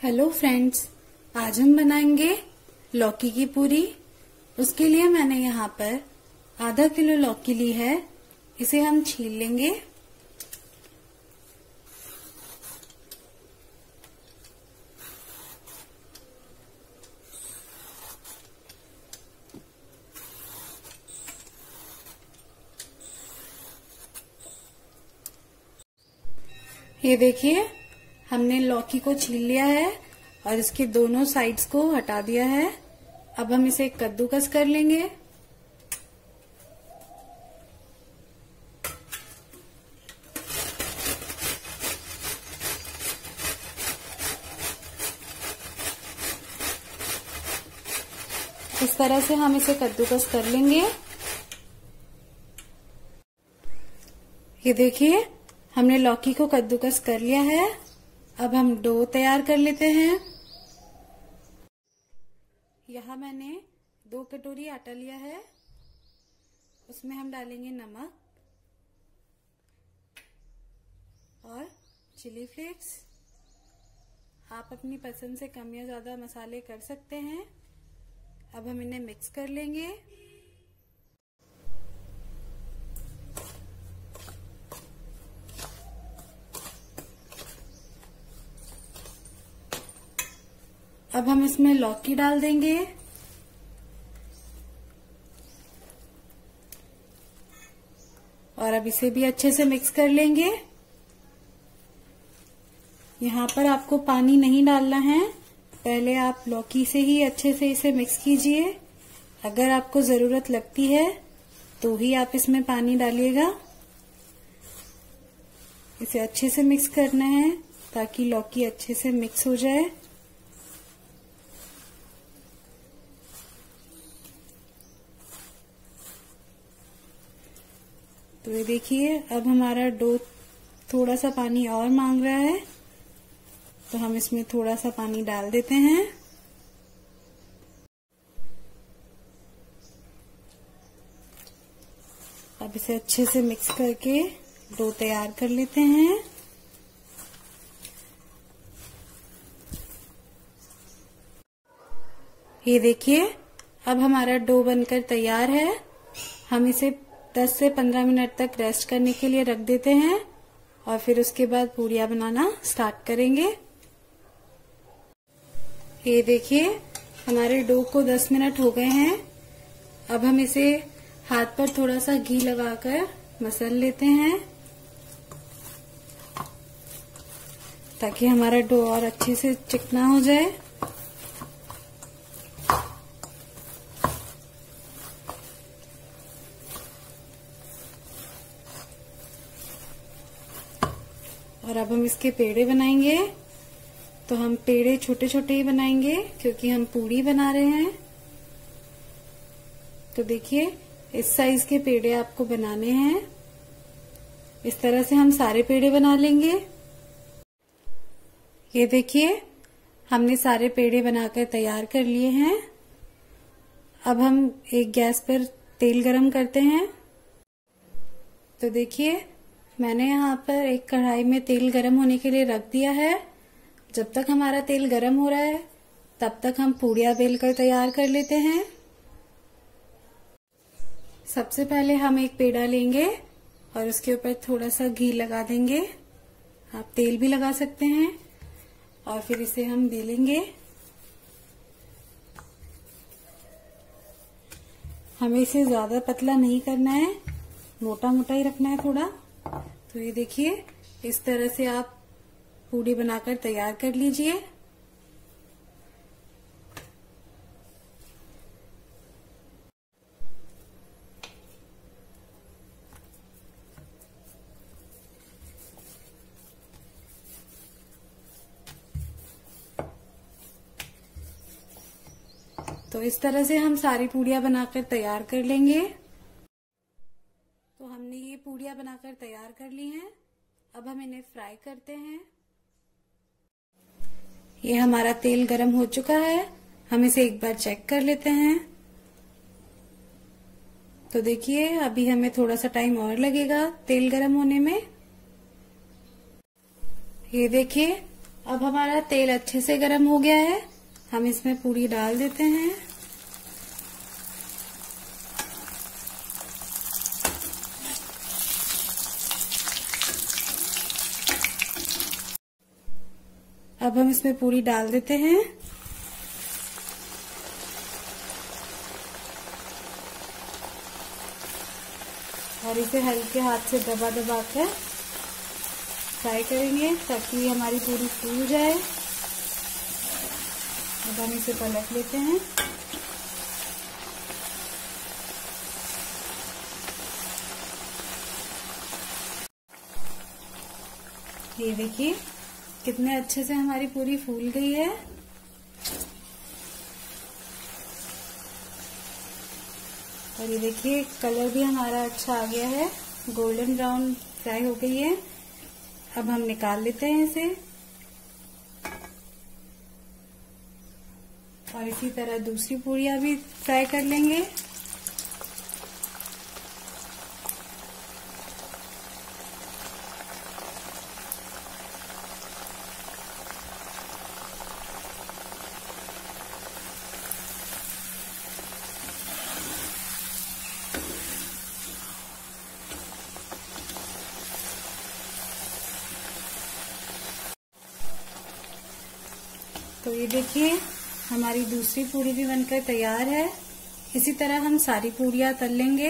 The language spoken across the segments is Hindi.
हेलो फ्रेंड्स, आज हम बनाएंगे लौकी की पूरी। उसके लिए मैंने यहाँ पर आधा किलो लौकी ली है। इसे हम छील लेंगे। ये देखिए, हमने लौकी को छील लिया है और इसके दोनों साइड्स को हटा दिया है। अब हम इसे कद्दूकस कर लेंगे। इस तरह से हम इसे कद्दूकस कर लेंगे। ये देखिए, हमने लौकी को कद्दूकस कर लिया है। अब हम डो तैयार कर लेते हैं। यहाँ मैंने 2 कटोरी आटा लिया है। उसमें हम डालेंगे नमक और चिली फ्लेक्स। आप अपनी पसंद से कम या ज्यादा मसाले कर सकते हैं। अब हम इन्हें मिक्स कर लेंगे। अब हम इसमें लौकी डाल देंगे और अब इसे भी अच्छे से मिक्स कर लेंगे। यहाँ पर आपको पानी नहीं डालना है, पहले आप लौकी से ही अच्छे से इसे मिक्स कीजिए। अगर आपको जरूरत लगती है तो ही आप इसमें पानी डालिएगा। इसे अच्छे से मिक्स करना है ताकि लौकी अच्छे से मिक्स हो जाए। तो ये देखिए, अब हमारा डो थोड़ा सा पानी और मांग रहा है, तो हम इसमें थोड़ा सा पानी डाल देते हैं। अब इसे अच्छे से मिक्स करके डो तैयार कर लेते हैं। ये देखिए, अब हमारा डो बनकर तैयार है। हम इसे 10 से 15 मिनट तक रेस्ट करने के लिए रख देते हैं और फिर उसके बाद पूड़ियाँ बनाना स्टार्ट करेंगे। ये देखिए, हमारे डो को 10 मिनट हो गए हैं। अब हम इसे हाथ पर थोड़ा सा घी लगाकर मसल लेते हैं ताकि हमारा डो और अच्छे से चिकना हो जाए। और अब हम इसके पेड़े बनाएंगे। तो हम पेड़े छोटे छोटे ही बनाएंगे क्योंकि हम पूड़ी बना रहे हैं। तो देखिए, इस साइज के पेड़े आपको बनाने हैं। इस तरह से हम सारे पेड़े बना लेंगे। ये देखिए, हमने सारे पेड़े बनाकर तैयार कर लिए हैं। अब हम एक गैस पर तेल गरम करते हैं। तो देखिए, मैंने यहाँ पर एक कढ़ाई में तेल गरम होने के लिए रख दिया है। जब तक हमारा तेल गरम हो रहा है तब तक हम पूड़ियाँ बेल कर तैयार कर लेते हैं। सबसे पहले हम एक पेड़ा लेंगे और उसके ऊपर थोड़ा सा घी लगा देंगे। आप तेल भी लगा सकते हैं और फिर इसे हम बेलेंगे। हमें इसे ज्यादा पतला नहीं करना है, मोटा मोटा ही रखना है थोड़ा। तो ये देखिए, इस तरह से आप पूड़ी बनाकर तैयार कर लीजिए। तो इस तरह से हम सारी पूड़ियाँ बनाकर तैयार कर लेंगे। तो हमने ये पूड़ियाँ बनाकर तैयार कर ली हैं। अब हम इन्हें फ्राई करते हैं। ये हमारा तेल गरम हो चुका है। हम इसे एक बार चेक कर लेते हैं। तो देखिए, अभी हमें थोड़ा सा टाइम और लगेगा तेल गरम होने में। ये देखिए, अब हमारा तेल अच्छे से गर्म हो गया है, हम इसमें पूरी डाल देते हैं। अब हम इसमें पूरी डाल देते हैं। और इसे हल्के हाथ से दबा दबा कर फ्राई करेंगे ताकि हमारी पूरी फूल जाए। अब हम इसे पलट लेते हैं। ये देखिए कितने अच्छे से हमारी पूरी फूल गई है। और ये देखिए कलर भी हमारा अच्छा आ गया है, गोल्डन ब्राउन फ्राई हो गई है। अब हम निकाल लेते हैं इसे। और इसी तरह दूसरी पूरियां भी फ्राई कर लेंगे। तो ये देखिए हमारी दूसरी पूरी भी बनकर तैयार है। इसी तरह हम सारी पूरियां तल लेंगे।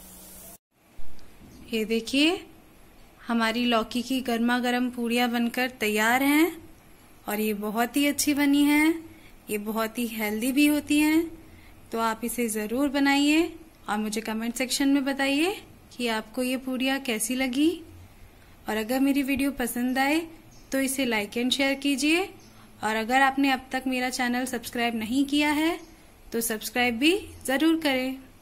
ये देखिए हमारी लौकी की गर्मा गर्म पूरियां बनकर तैयार हैं और ये बहुत ही अच्छी बनी हैं। ये बहुत ही हेल्दी भी होती हैं। तो आप इसे जरूर बनाइए और मुझे कमेंट सेक्शन में बताइए कि आपको ये पूरियां कैसी लगी। और अगर मेरी वीडियो पसंद आए तो इसे लाइक एंड शेयर कीजिए। और अगर आपने अब तक मेरा चैनल सब्सक्राइब नहीं किया है तो सब्सक्राइब भी जरूर करें।